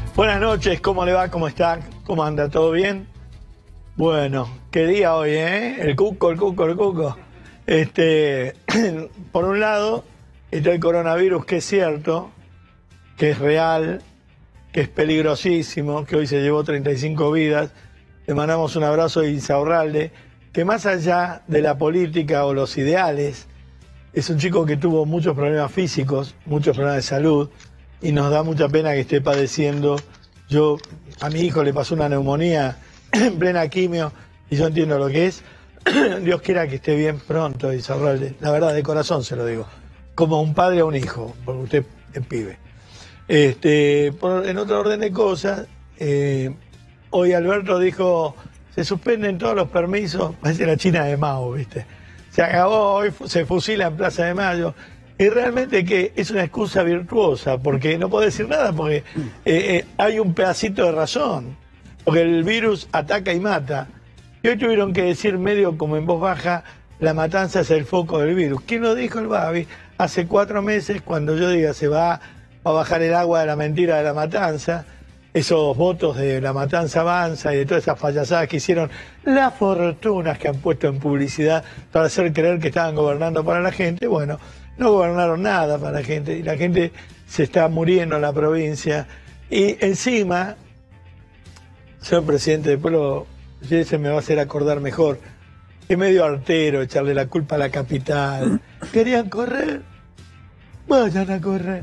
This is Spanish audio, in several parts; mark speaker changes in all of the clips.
Speaker 1: Buenas noches, ¿cómo le va? ¿Cómo está? ¿Cómo anda? ¿Todo bien? Bueno, qué día hoy, ¿eh? El cuco. Por un lado, está el coronavirus, que es cierto, que es real, que es peligrosísimo, que hoy se llevó 35 vidas. Le mandamos un abrazo a Insaurralde, que más allá de la política o los ideales, es un chico que tuvo muchos problemas físicos, muchos problemas de salud, y nos da mucha pena que esté padeciendo. A mi hijo le pasó una neumonía en plena quimio, y yo entiendo lo que es. Dios quiera que esté bien pronto, Insaurralde. La verdad, de corazón se lo digo. Como un padre a un hijo, porque usted es pibe. En otro orden de cosas, hoy Alberto dijo, se suspenden todos los permisos, parece la China de Mao, ¿viste? Se acabó, hoy se fusila en Plaza de Mayo. Y realmente que es una excusa virtuosa, porque no puedo decir nada, porque hay un pedacito de razón. Porque el virus ataca y mata. Y hoy tuvieron que decir medio como en voz baja, la matanza es el foco del virus. ¿Quién lo dijo el Babi? Hace 4 meses, cuando yo diga se va a bajar el agua de la mentira de la matanza, esos votos de la matanza avanza y de todas esas payasadas que hicieron, las fortunas que han puesto en publicidad para hacer creer que estaban gobernando para la gente, bueno, no gobernaron nada para la gente y la gente se está muriendo en la provincia. Y encima, señor presidente, después se me va a hacer acordar mejor, es medio artero echarle la culpa a la capital. ¿Querían correr? Vayan a correr.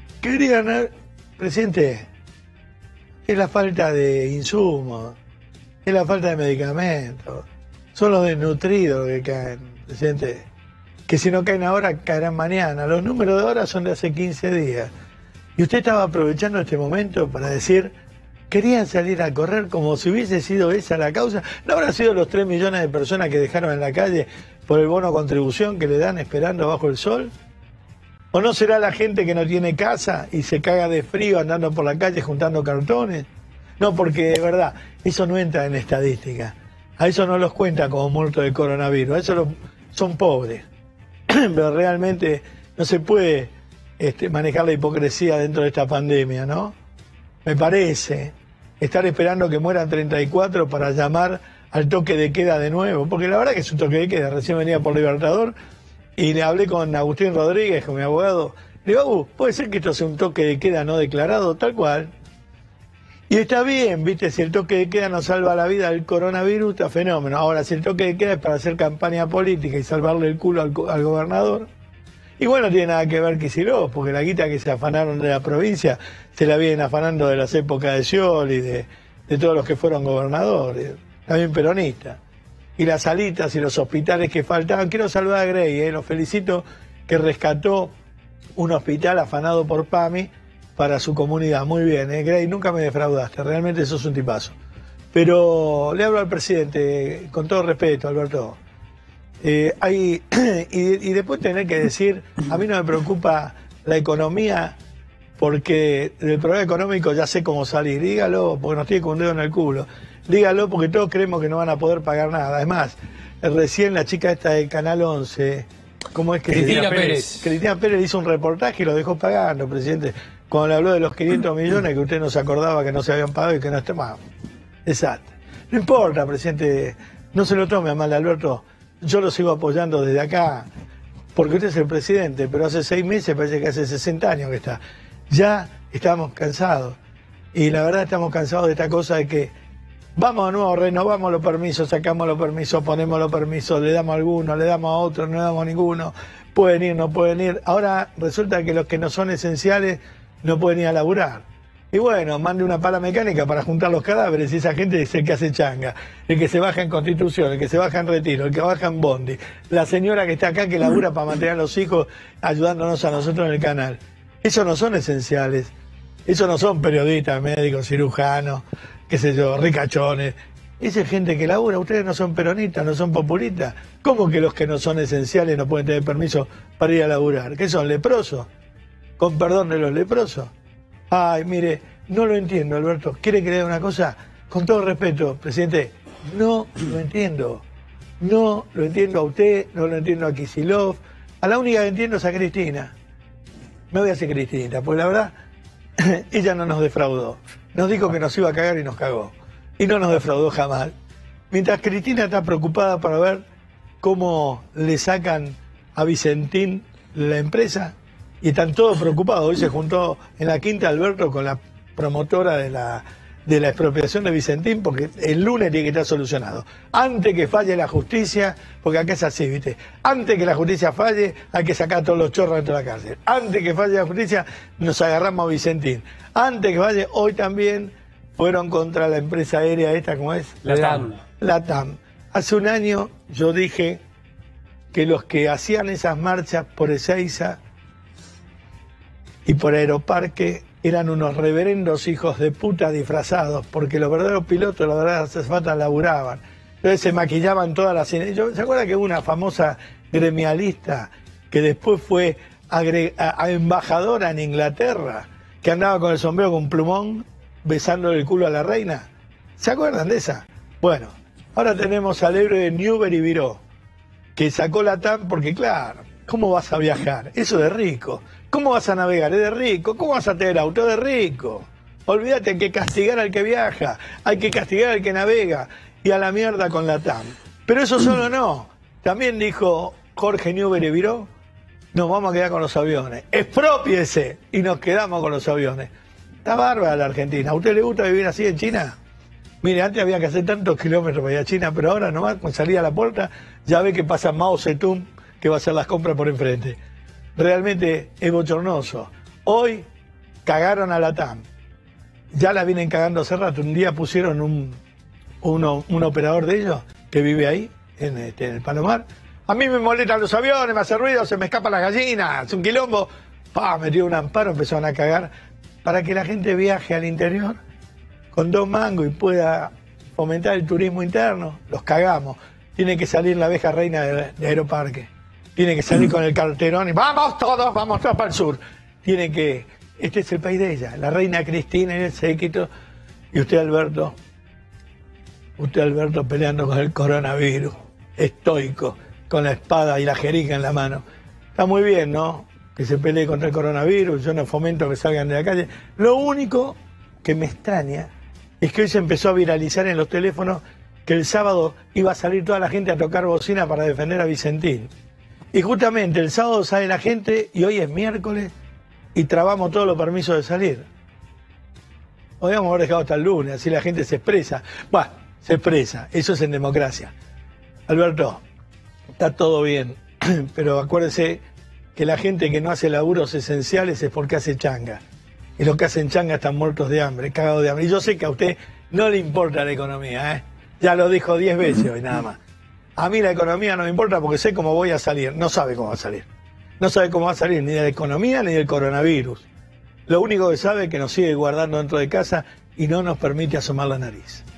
Speaker 1: Presidente, es la falta de insumos, es la falta de medicamentos, son los desnutridos que caen, presidente, que si no caen ahora, caerán mañana. Los números de ahora son de hace 15 días. Y usted estaba aprovechando este momento para decir, querían salir a correr como si hubiese sido esa la causa. ¿No habrá sido los 3 millones de personas que dejaron en la calle por el bono contribución que le dan esperando bajo el sol? ¿O no será la gente que no tiene casa y se caga de frío andando por la calle juntando cartones? No, porque de verdad, eso no entra en estadística. A eso no los cuenta como muertos de coronavirus. A eso son pobres. Pero realmente no se puede manejar la hipocresía dentro de esta pandemia, ¿no? Me parece estar esperando que mueran 34 para llamar al toque de queda de nuevo. Porque la verdad que es un toque de queda. Recién venía por Libertador. Y le hablé con Agustín Rodríguez, con mi abogado. Le digo, ¿puede ser que esto sea un toque de queda no declarado? Tal cual. Y está bien, ¿viste? Si el toque de queda nos salva la vida del coronavirus, está fenómeno. Ahora, si el toque de queda es para hacer campaña política y salvarle el culo al gobernador, igual no tiene nada que ver Kicillof, porque la guita que se afanaron de la provincia se la vienen afanando de las épocas de Sciol y de todos los que fueron gobernadores. También peronistas. Y las salitas y los hospitales que faltaban. Quiero saludar a Grey, lo felicito, que rescató un hospital afanado por PAMI para su comunidad. Muy bien, Grey, nunca me defraudaste, realmente sos un tipazo. Pero le hablo al presidente, con todo respeto, Alberto. Y después tener que decir, a mí no me preocupa la economía, porque del problema económico ya sé cómo salir. Dígalo, porque nos tiene con un dedo en el culo. Dígalo, porque todos creemos que no van a poder pagar nada. Además, recién la chica esta del Canal 11, ¿cómo es que
Speaker 2: Cristina Pérez?
Speaker 1: Cristina Pérez hizo un reportaje y lo dejó pagando, presidente. Cuando le habló de los 500 millones que usted no se acordaba que no se habían pagado y que no estábamos. Exacto. No importa, presidente, no se lo tome a mal, Alberto. Yo lo sigo apoyando desde acá, porque usted es el presidente, pero hace 6 meses, parece que hace 60 años que está. Ya estamos cansados. Y la verdad estamos cansados de esta cosa de que vamos de nuevo, renovamos los permisos, sacamos los permisos, ponemos los permisos, le damos a algunos, le damos a otros, no le damos a ninguno. Pueden ir, no pueden ir. Ahora resulta que los que no son esenciales no pueden ir a laburar. Y bueno, mande una pala mecánica para juntar los cadáveres y esa gente es el que hace changa, el que se baja en Constitución, el que se baja en Retiro, el que baja en Bondi, la señora que está acá que labura para mantener a los hijos ayudándonos a nosotros en el canal. Esos no son esenciales. Esos no son periodistas, médicos, cirujanos, qué sé yo, ricachones. Esa es gente que labura. Ustedes no son peronistas, no son populistas. ¿Cómo que los que no son esenciales no pueden tener permiso para ir a laburar? ¿Qué son, leprosos? Con perdón de los leprosos. Ay, mire, no lo entiendo, Alberto. ¿Quiere que le diga una cosa? Con todo respeto, presidente, no lo entiendo. No lo entiendo a usted, no lo entiendo a Kicillof. A la única que entiendo es a Cristina. Me voy a hacer Cristina, porque la verdad ella no nos defraudó. Nos dijo que nos iba a cagar y nos cagó. Y no nos defraudó jamás. Mientras Cristina está preocupada para ver cómo le sacan a Vicentín la empresa, y están todos preocupados. Hoy se juntó en la Quinta Alberto con la promotora de la expropiación de Vicentín, porque el lunes tiene que estar solucionado. Antes que falle la justicia, porque acá es así, ¿viste? Antes que la justicia falle, hay que sacar a todos los chorros dentro de la cárcel. Antes que falle la justicia, nos agarramos a Vicentín. Antes que falle, hoy también fueron contra la empresa aérea esta, ¿cómo es?
Speaker 2: LATAM.
Speaker 1: LATAM. Hace un año yo dije que los que hacían esas marchas por Ezeiza y por Aeroparque eran unos reverendos hijos de puta disfrazados, porque los verdaderos pilotos, las verdaderas azafatas laburaban. Entonces se maquillaban todas las... ¿Se acuerda que hubo una famosa gremialista que después fue a embajadora en Inglaterra, que andaba con el sombrero con plumón, besándole el culo a la reina? ¿Se acuerdan de esa? Bueno, ahora tenemos al héroe de Newbery Viró, que sacó la TAM porque, claro, ¿cómo vas a viajar? Eso de rico. ¿Cómo vas a navegar? Es de rico. ¿Cómo vas a tener auto? De rico. Olvídate, hay que castigar al que viaja, hay que castigar al que navega, y a la mierda con la TAM. Pero eso solo no. También dijo Jorge Newbery Viró, nos vamos a quedar con los aviones. Exprópiese, y nos quedamos con los aviones. Está bárbara la Argentina. ¿A usted le gusta vivir así en China? Mire, antes había que hacer tantos kilómetros para ir a China, pero ahora nomás, con salir a la puerta, ya ve que pasa Mao Zedong, que va a hacer las compras por enfrente. Realmente es bochornoso. Hoy cagaron a la TAM. Ya la vienen cagando hace rato. Un día pusieron un operador de ellos que vive ahí, en el Palomar. A mí me molestan los aviones, me hace ruido, se me escapan las gallinas, es un quilombo. Metió un amparo, empezaron a cagar. Para que la gente viaje al interior con 2 mangos y pueda fomentar el turismo interno, los cagamos. Tiene que salir la abeja reina de Aeroparque. Tiene que salir con el carterón y vamos todos para el sur. Tiene que... Este es el país de ella, la reina Cristina y el séquito. Y usted, Alberto peleando con el coronavirus, estoico, con la espada y la jeringa en la mano. Está muy bien, ¿no?, que se pelee contra el coronavirus. Yo no fomento que salgan de la calle. Lo único que me extraña es que hoy se empezó a viralizar en los teléfonos que el sábado iba a salir toda la gente a tocar bocina para defender a Vicentín. Y justamente el sábado sale la gente y hoy es miércoles y trabamos todos los permisos de salir. Podríamos haber dejado hasta el lunes, así la gente se expresa. Bueno, se expresa, eso es en democracia. Alberto, está todo bien, pero acuérdese que la gente que no hace laburos esenciales es porque hace changa. Y los que hacen changa están muertos de hambre, cagados de hambre. Y yo sé que a usted no le importa la economía, ¿eh? Ya lo dijo 10 veces hoy nada más. A mí la economía no me importa porque sé cómo voy a salir. No sabe cómo va a salir. No sabe cómo va a salir ni de la economía ni del coronavirus. Lo único que sabe es que nos sigue guardando dentro de casa y no nos permite asomar la nariz.